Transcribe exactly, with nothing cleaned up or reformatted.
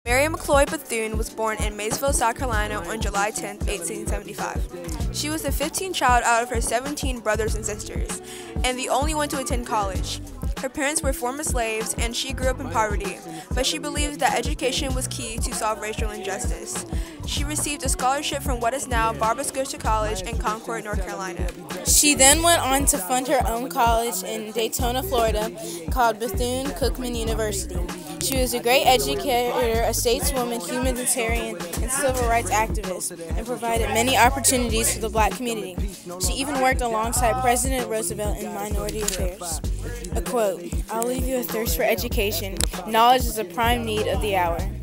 Mary McLeod Bethune was born in Maysville, South Carolina on July tenth, eighteen seventy-five. She was the fifteenth child out of her seventeen brothers and sisters, and the only one to attend college. Her parents were former slaves, and she grew up in poverty, but she believed that education was key to solve racial injustice. She received a scholarship from what is now Barbara Scotia College in Concord, North Carolina. She then went on to fund her own college in Daytona, Florida, called Bethune-Cookman University. She was a great educator, a stateswoman, humanitarian, and civil rights activist, and provided many opportunities for the black community. She even worked alongside President Roosevelt in minority affairs. A quote, "I'll leave you a thirst for education. Knowledge is a prime need of the hour."